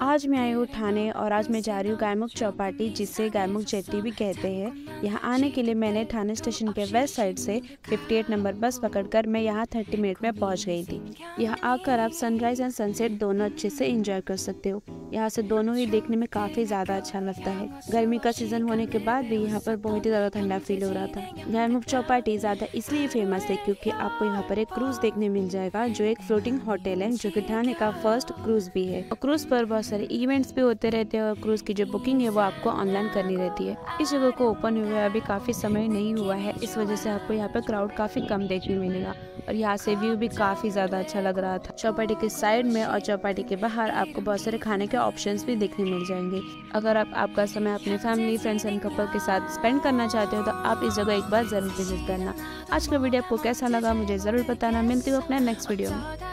आज मैं आई हूँ ठाणे और आज मैं जा रही हूँ गायमुख चौपाटी, जिसे गायमुख जेट्टी भी कहते हैं। यहाँ आने के लिए मैंने ठाणे स्टेशन के वेस्ट साइड से 58 नंबर बस पकड़कर मैं यहाँ 30 मिनट में पहुँच गई थी। यहाँ आकर आप सनराइज एंड सनसेट दोनों अच्छे से एंजॉय कर सकते हो। यहाँ से दोनों ही देखने में काफ़ी ज़्यादा अच्छा लगता है। गर्मी का सीजन होने के बाद भी यहाँ पर बहुत ही ज़्यादा ठंडा फील हो रहा था। गायमुख चौपाटी ज़्यादा इसलिए फेमस है क्योंकि आपको यहाँ पर एक क्रूज देखने मिल जाएगा, जो एक फ्लोटिंग होटल है, जो कि ठाणे का फर्स्ट क्रूज भी है। और क्रूज पर बहुत सारे इवेंट्स भी होते रहते हैं और क्रूज की जो बुकिंग है वो आपको ऑनलाइन करनी रहती है। इस जगह को ओपन हुए अभी काफी समय नहीं हुआ है, इस वजह से आपको यहाँ पे क्राउड काफी कम देखने मिलेगा और यहाँ से व्यू भी काफी ज्यादा अच्छा लग रहा था। चौपाटी के साइड में और चौपाटी के बाहर आपको बहुत सारे खाने के ऑप्शंस भी देखने मिल जाएंगे। अगर आप आपका समय अपने फैमिली, फ्रेंड्स एंड कपल के साथ स्पेंड करना चाहते हो तो आप इस जगह एक बार जरूर विजिट करना। आज का वीडियो आपको कैसा लगा मुझे जरूर बताना। मिलती हूँ अपने नेक्स्ट वीडियो में।